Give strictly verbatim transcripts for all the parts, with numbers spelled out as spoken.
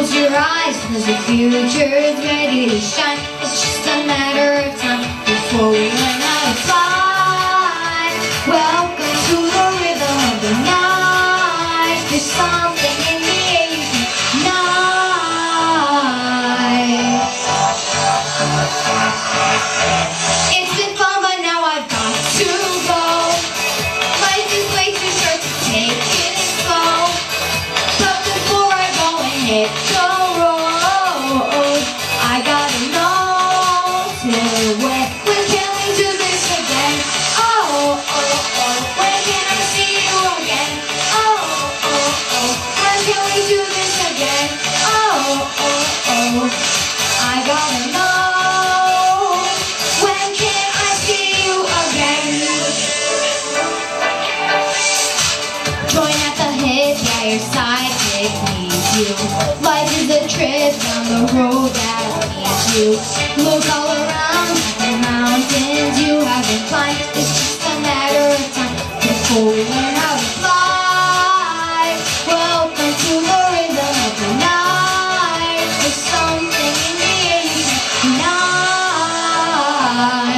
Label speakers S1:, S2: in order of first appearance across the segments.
S1: Close your eyes, cause the future's ready to shine. It's just a matter of time before we learn how to fly. Welcome to the rhythm of the night. There's something in the air you can deny. It's been fun, but now I've got to go. Life is way too short to take it slow. But before I go and hit the road, I gotta know till when, when can we do this again? Oh, oh, oh, when can I see you again? Oh, oh, oh, when can we do this again? Oh, oh, oh, I gotta know, when can I see you again? Join at the hip, yeah, your sidekick needs you. Life is a trip down the road that needs you. Look all around at the mountains you haven't climbed. It's just a matter of time before we learn how to fly. Welcome to the rhythm of the night. There's something in the air you can deny.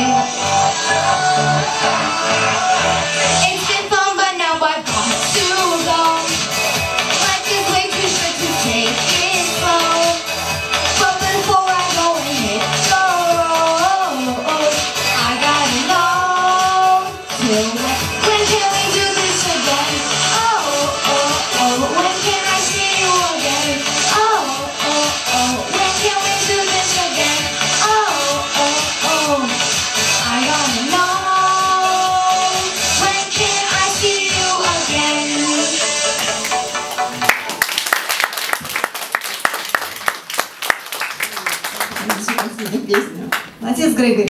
S1: It's been fun, but now I've got to go. Life is way too short to take it slow. But before I go and hit the road, I gotta know till when, when can we do this again? Oh, oh, oh, when can I see you again? Oh, oh, oh, when can we do this again? Oh, oh, oh, I gotta know, when can I see you again?
S2: Песню. Молодец, Грегори.